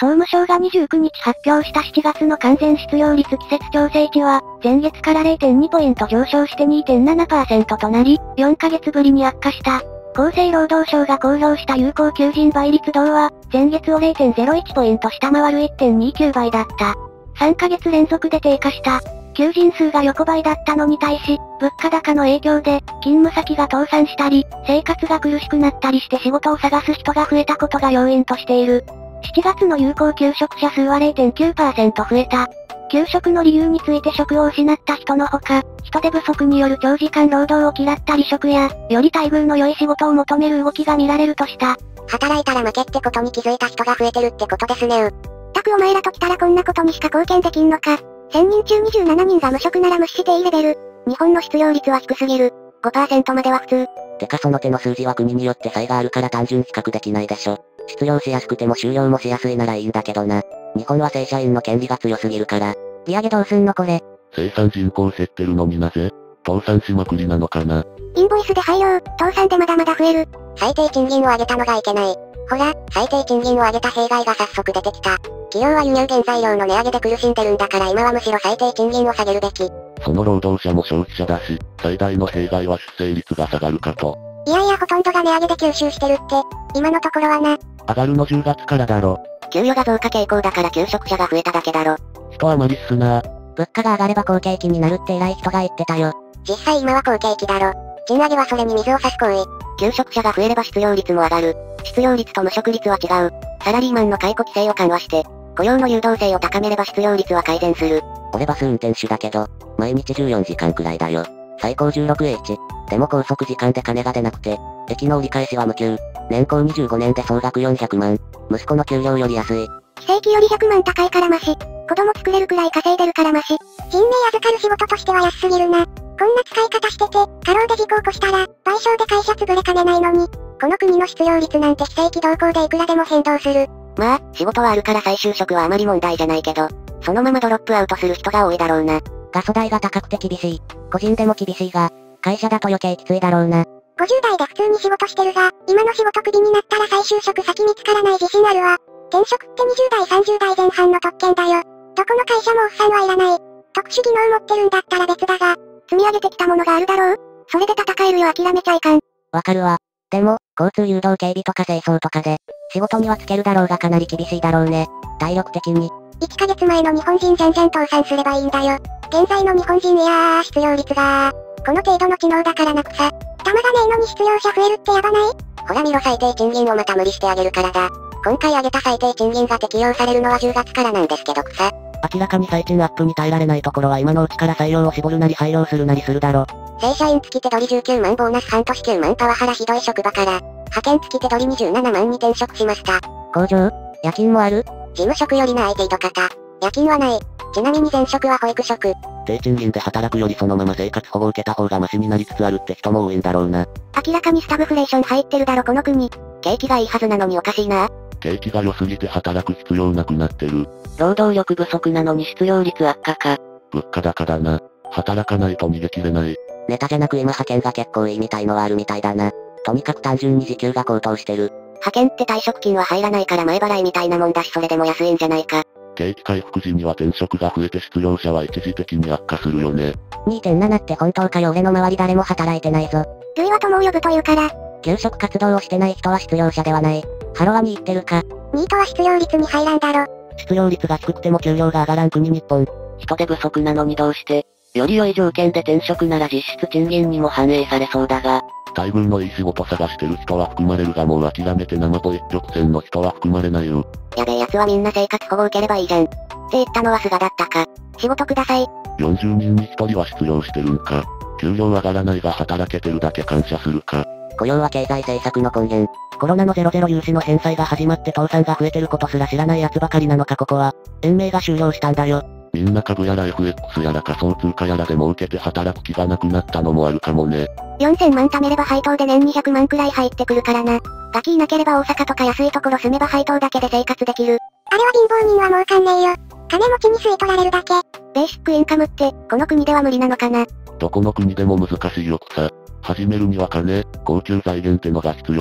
総務省が29日発表した7月の完全失業率季節調整値は、前月から0.2ポイント上昇して 2.7% となり、4ヶ月ぶりに悪化した。厚生労働省が公表した有効求人倍率同は、前月を 0.01 ポイント下回る 1.29 倍だった。3ヶ月連続で低下した。求人数が横ばいだったのに対し、物価高の影響で、勤務先が倒産したり、生活が苦しくなったりして仕事を探す人が増えたことが要因としている。7月の有効求職者数は 0.9% 増えた。求職の理由について職を失った人のほか、人手不足による長時間労働を嫌った離職や、より待遇の良い仕事を求める動きが見られるとした。 働いたら負けってことに気づいた人が増えてるってことですね。 たくお前らと来たらこんなことにしか貢献できんのか。1000人中27人が無職なら無視していいレベル。日本の失業率は低すぎる。5% までは普通。 てかその手の数字は国によって差異があるから単純比較できないでしょ。失業しやすくても就業もしやすいならいいんだけどな。日本は正社員の権利が強すぎるから。 利上げどうすんのこれ。 生産人口減ってるのになぜ倒産しまくりなのかな。 インボイスで廃業、倒産でまだまだ増える。 最低賃金を上げたのがいけない。ほら、最低賃金を上げた弊害が早速出てきた。企業は輸入原材料の値上げで苦しんでるんだから今はむしろ最低賃金を下げるべき。 その労働者も消費者だし、最大の弊害は出生率が下がるかと。 いやいやほとんどが値上げで吸収してるって、今のところはな。 上がるの10月からだろ。 給与が増加傾向だから求職者が増えただけだろ。 人余りっすな。 物価が上がれば好景気になるって偉い人が言ってたよ。 実際今は好景気だろ。賃上げはそれに水を差す行為。 求職者が増えれば失業率も上がる。失業率と無職率は違う。サラリーマンの解雇規制を緩和して、雇用の流動性を高めれば失業率は改善する。俺バス運転手だけど、毎日14時間くらいだよ。最高 16H。でも拘束時間で金が出なくて、駅の折り返しは無給。年功25年で総額400万。息子の給料より安い。 非正規より100万高いからマシ。子供作れるくらい稼いでるからマシ。 人命預かる仕事としては安すぎるな。こんな使い方してて、過労で事故起こしたら、賠償で会社潰れかねないのに、この国の失業率なんて非正規動向でいくらでも変動する。 まあ、仕事はあるから再就職はあまり問題じゃないけど、そのままドロップアウトする人が多いだろうな。ガソ代が高くて厳しい。個人でも厳しいが、会社だと余計きついだろうな。 50代で普通に仕事してるが、今の仕事クビになったら再就職先見つからない自信あるわ。転職って20代30代前半の特権だよ。どこの会社もおっさんはいらない。特殊技能持ってるんだったら別だが、 積み上げてきたものがあるだろう。それで戦えるよ諦めちゃいかん。 わかるわ。でも、交通誘導警備とか清掃とかで、仕事にはつけるだろうがかなり厳しいだろうね。体力的に。 1ヶ月前の日本人じゃんじゃん倒産すればいいんだよ。現在の日本人いやー失業率がこの程度の知能だからなくさ。玉がねえのに失業者増えるってやばない？ほら見ろ最低賃金をまた無理してあげるからだ。今回上げた最低賃金が適用されるのは10月からなんですけど草。 明らかに最賃アップに耐えられないところは今のうちから採用を絞るなり廃業するなりするだろ。 正社員付き手取り19万ボーナス半年9万パワハラひどい職場から、派遣付き手取り27万に転職しました。 工場？夜勤もある？ 事務職よりな IT と方。夜勤はない。ちなみに前職は保育職。 低賃金で働くよりそのまま生活保護受けた方がマシになりつつあるって人も多いんだろうな。 明らかにスタグフレーション入ってるだろこの国。 景気がいいはずなのにおかしいな。 景気が良すぎて働く必要なくなってる。 労働力不足なのに失業率悪化か。 物価高だな。働かないと逃げ切れない。 ネタじゃなく今派遣が結構いいみたいのはあるみたいだな。とにかく単純に時給が高騰してる。 派遣って退職金は入らないから前払いみたいなもんだしそれでも安いんじゃないか。 景気回復時には転職が増えて失業者は一時的に悪化するよね。 2.7 って本当かよ俺の周り誰も働いてないぞ。 類は友を呼ぶというから。 求職活動をしてない人は失業者ではない。ハロワに行ってるか。 ニートは失業率に入らんだろ。 失業率が低くても給料が上がらん国日本。 人手不足なのにどうして、より良い条件で転職なら実質賃金にも反映されそうだが。 待遇のいい仕事探してる人は含まれるがもう諦めて生ポ一直線の人は含まれないよ。 やべえ奴はみんな生活保護受ければいいじゃん。って言ったのは菅だったか。仕事ください。 40人に1人は失業してるんか。給料上がらないが働けてるだけ感謝するか。 雇用は経済政策の根源。コロナの00融資の返済が始まって倒産が増えてることすら知らない奴ばかりなのかここは。延命が終了したんだよ。 みんな株やら FX やら仮想通貨やらで儲けて働く気がなくなったのもあるかもね。 4000万貯めれば配当で年200万くらい入ってくるからな。ガキいなければ大阪とか安いところ住めば配当だけで生活できる。 あれは貧乏人は儲かんねえよ。金持ちに吸い取られるだけ。 ベーシックインカムって、この国では無理なのかな。 どこの国でも難しいよ草。始めるには金、高級財源ってのが必要。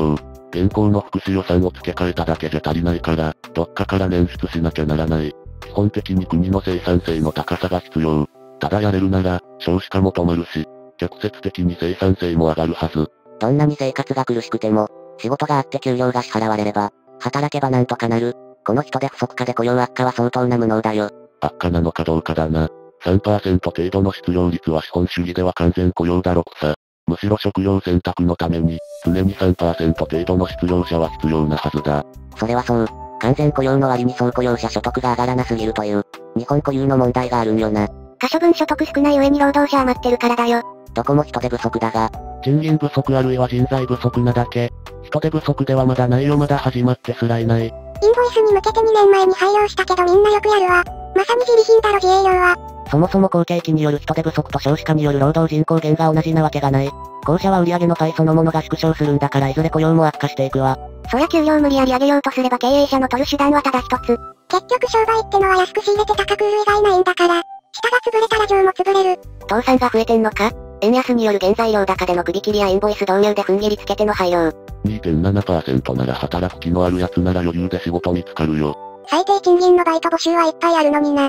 現行の福祉予算を付け替えただけじゃ足りないから、どっかから捻出しなきゃならない。基本的に国の生産性の高さが必要。ただやれるなら、少子化も止まるし、直接的に生産性も上がるはず。 どんなに生活が苦しくても、仕事があって給料が支払われれば、働けばなんとかなる。この人手不足化で雇用悪化は相当な無能だよ。 悪化なのかどうかだな。3% 程度の失業率は資本主義では完全雇用だろくさ。むしろ職業選択のために、常に 3% 程度の失業者は必要なはずだ。 それはそう。完全雇用の割に総雇用者所得が上がらなすぎるという、日本固有の問題があるんよな。 可処分所得少ない上に労働者余ってるからだよ。 どこも人手不足だが、 賃金不足あるいは人材不足なだけ。人手不足ではまだないよ、まだ始まってすらいない。 インボイスに向けて2年前に廃業したけどみんなよくやるわ。まさに自利品だろ自営業は。 そもそも好景気による人手不足と少子化による労働人口減が同じなわけがない。後者は売上のパイそのものが縮小するんだからいずれ雇用も悪化していくわ。 そりゃ給料無理やり上げようとすれば経営者の取る手段はただ一つ。 結局商売ってのは安く仕入れて高く売る以外ないんだから、下が潰れたら上も潰れる。 倒産が増えてんのか？円安による原材料高での首切りやインボイス導入で踏ん切りつけての廃業。 2.7% なら働く気のあるやつなら余裕で仕事見つかるよ。 最低賃金のバイト募集はいっぱいあるのにな。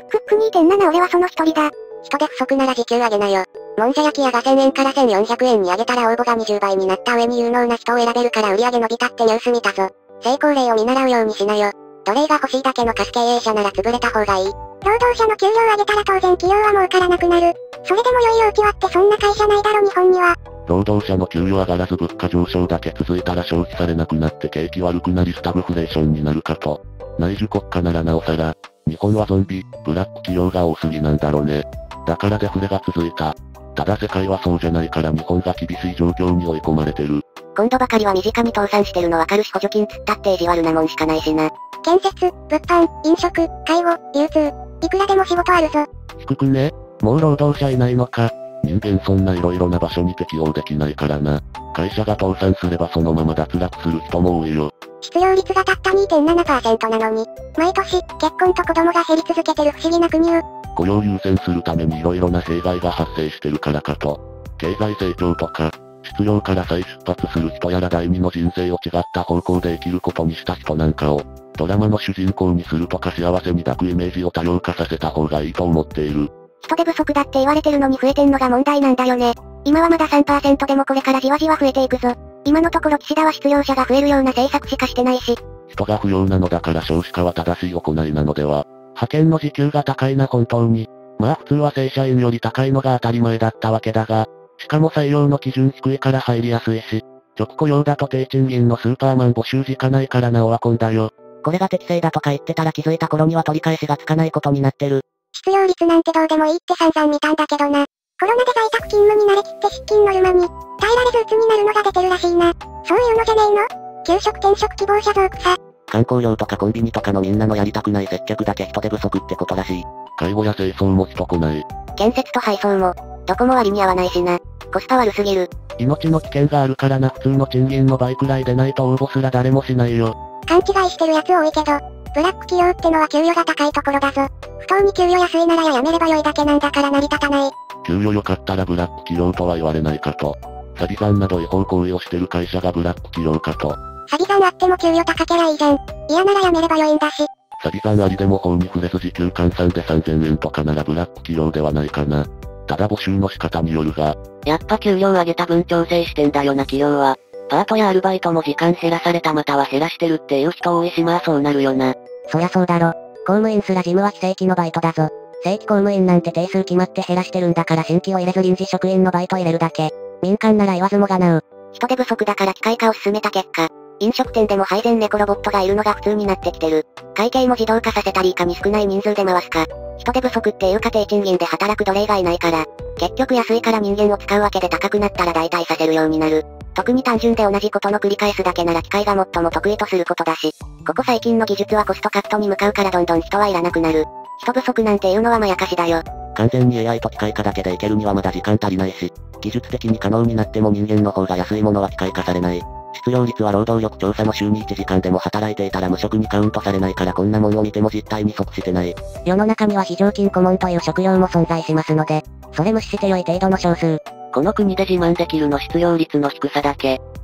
2.7 俺はその一人だ。 人手不足なら時給上げなよ。もんじゃ焼き屋が1000円から1400円に上げたら応募が20倍になった上に有能な人を選べるから売り上げ伸びたってニュース見たぞ。成功例を見習うようにしなよ。奴隷が欲しいだけの貸し経営者なら潰れた方がいい。労働者の給料上げたら当然企業は儲からなくなる。それでも良いようきはってそんな会社ないだろ日本には。 労働者の給与上がらず物価上昇だけ続いたら消費されなくなって景気悪くなりスタグフレーションになるかと。内需国家ならなおさら、日本はゾンビ、ブラック企業が多すぎなんだろうね。だからデフレが続いた。ただ世界はそうじゃないから日本が厳しい状況に追い込まれてる。 今度ばかりは身近に倒産してるのわかるし補助金つったって意地悪なもんしかないしな。 建設、物販、飲食、介護、流通。いくらでも仕事あるぞ。 低くね？もう労働者いないのか。人間そんな色々な場所に適応できないからな。会社が倒産すればそのまま脱落する人も多いよ。 失業率がたった 2.7% なのに、毎年、結婚と子供が減り続けてる不思議な国よ。 雇用優先するために色々な弊害が発生してるからかと。経済成長とか、失業から再出発する人やら第二の人生を違った方向で生きることにした人なんかを、ドラマの主人公にするとか幸せに抱くイメージを多様化させた方がいいと思っている。 人手不足だって言われてるのに増えてんのが問題なんだよね。今はまだ 3% でもこれからじわじわ増えていくぞ。今のところ岸田は失業者が増えるような政策しかしてないし。 人が不要なのだから少子化は正しい行いなのでは。派遣の時給が高いな本当に。まあ普通は正社員より高いのが当たり前だったわけだが、しかも採用の基準低いから入りやすいし、直雇用だと低賃金のスーパーマン募集時間ないからなオワコンだよ。 これが適正だとか言ってたら気づいた頃には取り返しがつかないことになってる。 失業率なんてどうでもいいって散々見たんだけどな。コロナで在宅勤務に慣れきって出勤ノルマに、耐えられず鬱になるのが出てるらしいな。そういうのじゃねえの？求職転職希望者増加。 観光業とかコンビニとかのみんなのやりたくない接客だけ人手不足ってことらしい。 介護や清掃も人来ない。 建設と配送も、どこも割に合わないしな。コスパ悪すぎる。 命の危険があるからな普通の賃金の倍くらいでないと応募すら誰もしないよ。 勘違いしてるやつ多いけど、ブラック企業ってのは給与が高いところだぞ。不当に給与安いならやめれば良いだけなんだから成り立たない。 給与良かったらブラック企業とは言われないかと。詐欺残など違法行為をしてる会社がブラック企業かと。 詐欺残あっても給与高けりゃいいじゃん。嫌ならやめれば良いんだし。 詐欺残ありでも法に触れず時給換算で3000円とかならブラック企業ではないかな。ただ募集の仕方によるが。 やっぱ給料上げた分調整してんだよな企業は。パートやアルバイトも時間減らされたまたは減らしてるっていう人多いしまあそうなるよな。 そりゃそうだろ。公務員すら事務は非正規のバイトだぞ。正規公務員なんて定数決まって減らしてるんだから新規を入れず臨時職員のバイト入れるだけ。民間なら言わずもがなう。 人手不足だから機械化を進めた結果、飲食店でも配膳猫ロボットがいるのが普通になってきてる。会計も自動化させたりいかに少ない人数で回すか。人手不足っていうか低賃金で働く奴隷がいないから、結局安いから人間を使うわけで高くなったら代替させるようになる。特に単純で同じことの繰り返すだけなら機械が最も得意とすることだし、ここ最近の技術はコストカットに向かうからどんどん人はいらなくなる。人不足なんていうのはまやかしだよ。 完全に AI と機械化だけでいけるにはまだ時間足りないし、技術的に可能になっても人間の方が安いものは機械化されない。失業率は労働力調査の週に1時間でも働いていたら無職にカウントされないからこんなもんを見ても実態に即してない。 世の中には非常勤顧問という職業も存在しますので、それ無視して良い程度の少数。 この国で自慢できるの失業率の低さだけ。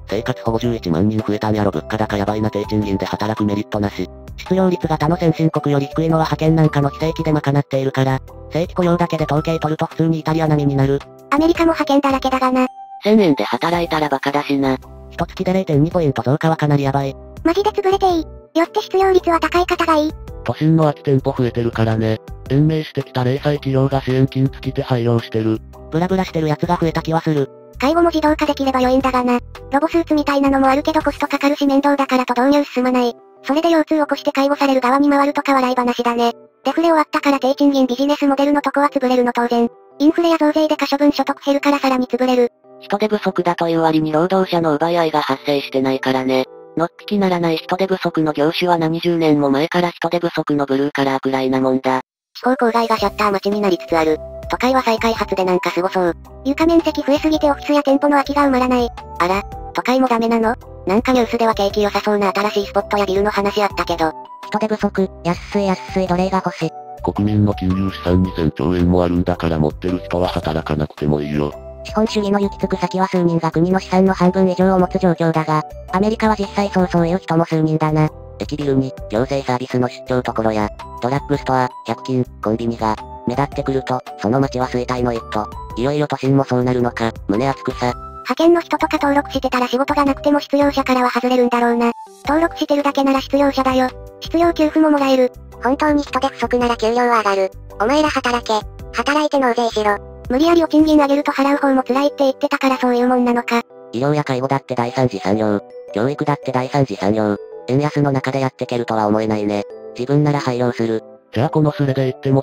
生活保護11万人増えたんやろ。物価高やばいな。低賃金で働くメリットなし。失業率が他の先進国より低いのは派遣なんかの非正規で賄っているから、正規雇用だけで統計取ると普通にイタリア並みになる。 アメリカも派遣だらけだがな。 1000円で働いたらバカだしな。 一月で 0.2 ポイント増加はかなりやばい。 マジで潰れていい。よって失業率は高い方がいい。 都心の空き店舗増えてるからね。延命してきた零細企業が支援金付き手配用してる。 ブラブラしてるやつが増えた気はする。 介護も自動化できれば良いんだがな。ロボスーツみたいなのもあるけどコストかかるし面倒だからと導入進まない。それで腰痛起こして介護される側に回るとか笑い話だね。デフレ終わったから低賃金ビジネスモデルのとこは潰れるの当然。インフレや増税で可処分所得減るからさらに潰れる。 人手不足だという割に労働者の奪い合いが発生してないからね。のっぴきならない人手不足の業種は何十年も前から人手不足のブルーカラーくらいなもんだ。 地方郊外がシャッター街になりつつある。都会は再開発でなんかすごそう。 床面積増えすぎてオフィスや店舗の空きが埋まらない。 あら、都会もダメなの？なんかニュースでは景気良さそうな新しいスポットやビルの話あったけど。 人手不足、安い奴隷が欲しい。 国民の金融資産2000兆円もあるんだから持ってる人は働かなくてもいいよ。 資本主義の行き着く先は数人が国の資産の半分以上を持つ状況だが、アメリカは実際そういう人も数人だな。 駅ビルに、行政サービスの出張ところや、ドラッグストア、100均、コンビニが、目立ってくると、その街は衰退の一途。いよいよ都心もそうなるのか、胸熱くさ。 派遣の人とか登録してたら仕事がなくても失業者からは外れるんだろうな。登録してるだけなら失業者だよ。失業給付ももらえる。 本当に人手不足なら給料は上がる。お前ら働け。働いて納税しろ。 無理やりお賃金上げると払う方も辛いって言ってたからそういうもんなのか。 医療や介護だって第三次産業。教育だって第三次産業。円安の中でやってけるとは思えないね。自分なら廃業する。 じゃあこのスレで言っても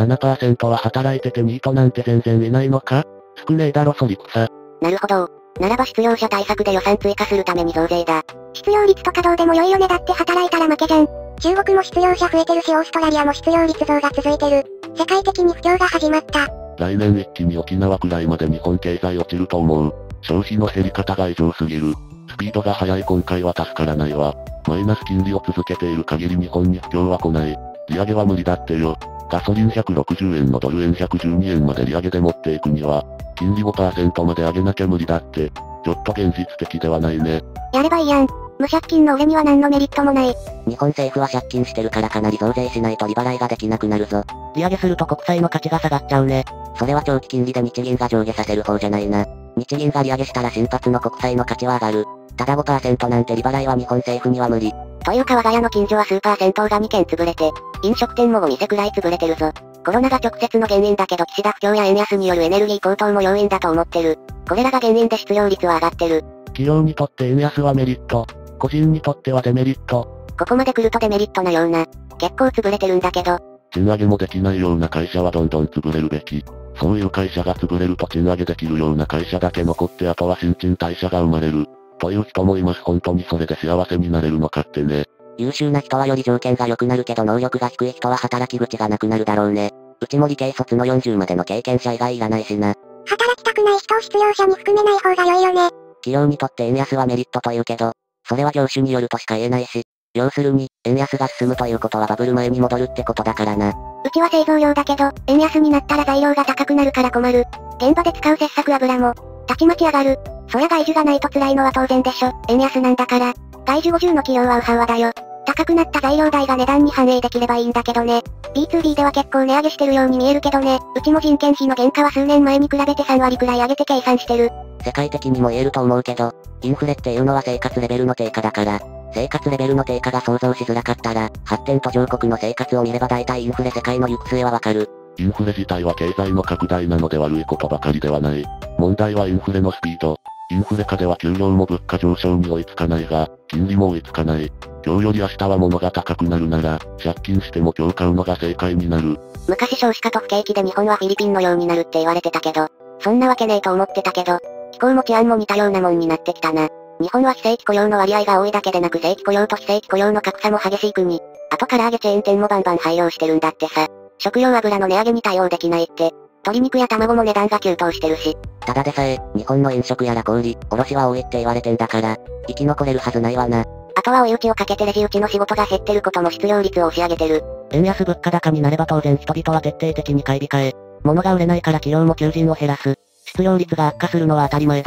97% は働いててニートなんて全然いないのか？少ねえだろそりくさ。 なるほど。ならば失業者対策で予算追加するために増税だ。 失業率とかどうでも良いよね。だって働いたら負けじゃん。中国も失業者増えてるしオーストラリアも失業率増が続いてる。世界的に不況が始まった。 来年一気に沖縄くらいまで日本経済落ちると思う。消費の減り方が異常すぎる。スピードが速い今回は助からないわ。マイナス金利を続けている限り日本に不況は来ない。利上げは無理だってよ。ガソリン160円のドル円112円まで利上げで持っていくには、金利 5% まで上げなきゃ無理だって。ちょっと現実的ではないね。 やればいいやん。無借金の俺には何のメリットもない。 日本政府は借金してるからかなり増税しないと利払いができなくなるぞ。 利上げすると国債の価値が下がっちゃうね。 それは長期金利で日銀が上下させる方じゃないな。日銀が利上げしたら新発の国債の価値は上がる。ただ 5% なんて利払いは日本政府には無理。 というか我が家の近所はスーパー銭湯が2軒潰れて、飲食店も5店くらい潰れてるぞ。コロナが直接の原因だけど岸田不況や円安によるエネルギー高騰も要因だと思ってる。これらが原因で失業率は上がってる。 企業にとって円安はメリット。個人にとってはデメリット。 ここまで来るとデメリットなような。結構潰れてるんだけど。 賃上げもできないような会社はどんどん潰れるべき。そういう会社が潰れると賃上げできるような会社だけ残ってあとは新陳代謝が生まれる。という人もいます。本当にそれで幸せになれるのかってね。 優秀な人はより条件が良くなるけど能力が低い人は働き口がなくなるだろうね。うちも理系卒の40までの経験者以外いらないしな。 働きたくない人を失業者に含めない方が良いよね。 企業にとって円安はメリットというけど、それは業種によるとしか言えないし、要するに、円安が進むということはバブル前に戻るってことだからな。 うちは製造業だけど、円安になったら材料が高くなるから困る。現場で使う切削油も、たちまち上がる。そりゃ外需がないと辛いのは当然でしょ。円安なんだから。外需50の企業はウハウハだよ。高くなった材料代が値段に反映できればいいんだけどね。B2B では結構値上げしてるように見えるけどね。うちも人件費の原価は数年前に比べて3割くらい上げて計算してる。 世界的にも言えると思うけど、インフレっていうのは生活レベルの低下だから、生活レベルの低下が想像しづらかったら、発展途上国の生活を見れば大体インフレ世界の行く末はわかる。 インフレ自体は経済の拡大なので悪いことばかりではない。問題はインフレのスピード。インフレ下では給料も物価上昇に追いつかないが、金利も追いつかない。今日より明日は物が高くなるなら、借金しても今日買うのが正解になる。 昔少子化と不景気で日本はフィリピンのようになるって言われてたけど、そんなわけねえと思ってたけど、気候も治安も似たようなもんになってきたな。日本は非正規雇用の割合が多いだけでなく正規雇用と非正規雇用の格差も激しい国。あと唐揚げチェーン店もバンバン廃業してるんだってさ。食用油の値上げに対応できないって。鶏肉や卵も値段が急騰してるし。 ただでさえ、日本の飲食やら小売、卸は多いって言われてんだから、生き残れるはずないわな。 あとは追い打ちをかけてレジ打ちの仕事が減ってることも失業率を押し上げてる。 円安物価高になれば当然人々は徹底的に買い控え、物が売れないから企業も求人を減らす。失業率が悪化するのは当たり前だ。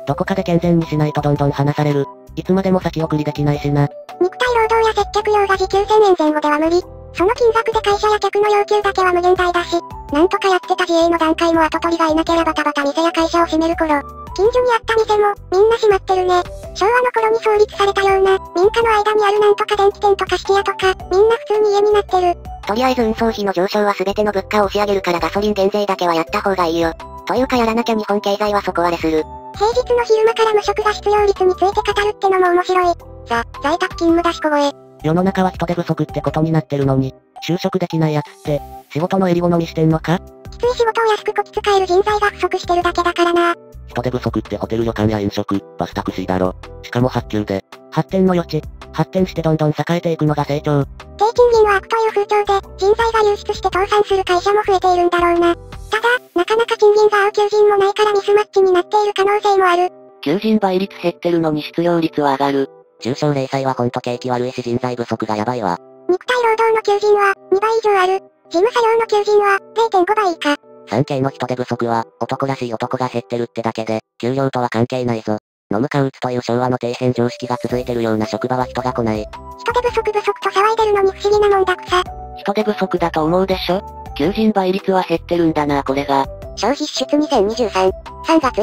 どこかで健全にしないとどんどん離される。いつまでも先送りできないしな。 肉体労働や接客用が時給1000円前後では無理。その金額で会社や客の要求だけは無限大だし、なんとかやってた自営の段階も後取りがいなければバタバタ店や会社を閉める頃、近所にあった店も、みんな閉まってるね。昭和の頃に創立されたような、民家の間にあるなんとか電気店とか質屋とか、みんな普通に家になってる。 とりあえず運送費の上昇は全ての物価を押し上げるからガソリン減税だけはやった方がいいよ。というかやらなきゃ日本経済は底割れする。 平日の昼間から無職が失業率について語るってのも面白い。在宅勤務だし小声。 世の中は人手不足ってことになってるのに、就職できないやつって、仕事の襟好みしてんのか？ きつい仕事を安くこき使える人材が不足してるだけだからな。 人手不足ってホテル旅館や飲食、バスタクシーだろ。しかも発給で。発展の余地。発展してどんどん栄えていくのが成長。 低賃金は悪という風潮で、人材が流出して倒産する会社も増えているんだろうな。ただ、なかなか賃金が合う求人もないからミスマッチになっている可能性もある。 求人倍率減ってるのに失業率は上がる。 中小零細はほんと景気悪いし人材不足がやばいわ。 肉体労働の求人は、2倍以上ある。事務作業の求人は、0.5 倍以下。 産経の人手不足は、男らしい男が減ってるってだけで、給料とは関係ないぞ。飲むか打つという昭和の底辺常識が続いてるような職場は人が来ない。 人手不足と騒いでるのに不思議なもんだくさ。 人手不足だと思うでしょ？求人倍率は減ってるんだなこれが。 消費支出2023、3月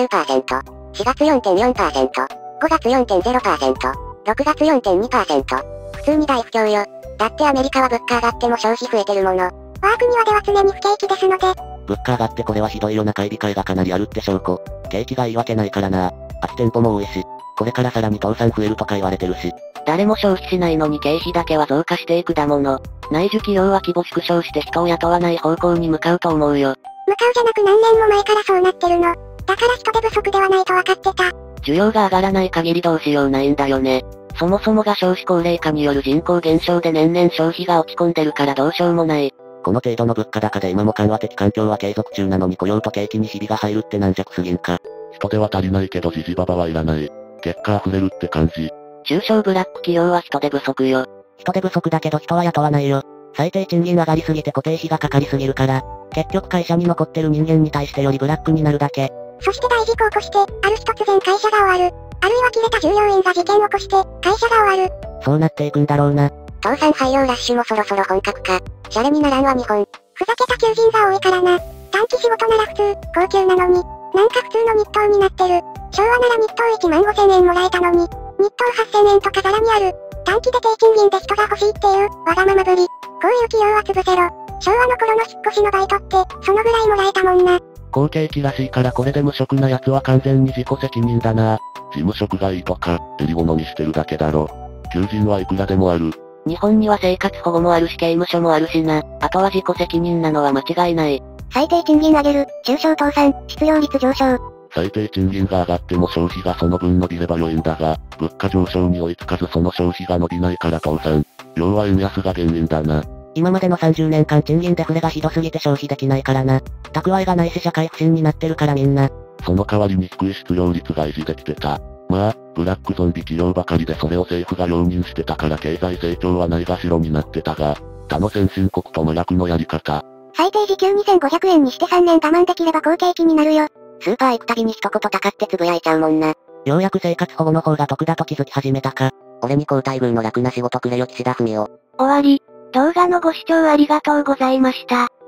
1.9%、4月 4.4%、5月 4.0%、6月 4.2%。普通に大不況よ。だってアメリカは物価上がっても消費増えてるもの。我が国はでは常に不景気ですので。 物価上がってこれはひどいよな買い控えがかなりあるって証拠。景気がいいわけないからな。空き店舗も多いし。これからさらに倒産増えるとか言われてるし。 誰も消費しないのに経費だけは増加していくだもの。内需企業は規模縮小して人を雇わない方向に向かうと思うよ。 向かうじゃなく何年も前からそうなってるの。だから人手不足ではないと分かってた。 需要が上がらない限りどうしようないんだよね。そもそもが少子高齢化による人口減少で年々消費が落ち込んでるからどうしようもない。 この程度の物価高で今も緩和的環境は継続中なのに雇用と景気にひびが入るって軟弱すぎんか。 人手は足りないけどジジババはいらない。結果溢れるって感じ。 中小ブラック企業は人手不足よ。 人手不足だけど人は雇わないよ。最低賃金上がりすぎて固定費がかかりすぎるから、結局会社に残ってる人間に対してよりブラックになるだけ。 そして大事故を起こして、ある日突然会社が終わる。あるいは切れた従業員が事件を起こして、会社が終わる。 そうなっていくんだろうな。 倒産廃業ラッシュもそろそろ本格化。シャレにならんわ日本。ふざけた求人が多いからな。短期仕事なら普通、高級なのに。なんか普通の日当になってる。昭和なら日当15000円もらえたのに。日当8000円とかざらにある。短期で低賃金で人が欲しいっていう、わがままぶり。こういう企業は潰せろ。昭和の頃の引っ越しのバイトって、そのぐらいもらえたもんな。 好景気らしいからこれで無職な奴は完全に自己責任だな。事務職がいいとか、襟好みしてるだけだろ。求人はいくらでもある。 日本には生活保護もあるし刑務所もあるしな。あとは自己責任なのは間違いない。 最低賃金上げる、中小倒産、失業率上昇。 最低賃金が上がっても消費がその分伸びれば良いんだが、物価上昇に追いつかずその消費が伸びないから倒産。要は円安が原因だな。 今までの30年間賃金デフレがひどすぎて消費できないからな。蓄えがないし社会不信になってるからみんな。 その代わりに低い失業率が維持できてた。まあ、ブラックゾンビ企業ばかりでそれを政府が容認してたから経済成長はないがしろになってたが、他の先進国と真逆のやり方。 最低時給2500円にして3年我慢できれば好景気になるよ。 スーパー行くたびに一言たかってつぶやいちゃうもんな。 ようやく生活保護の方が得だと気づき始めたか。俺に好待遇の楽な仕事くれよ岸田文雄。 終わり。動画のご視聴ありがとうございました。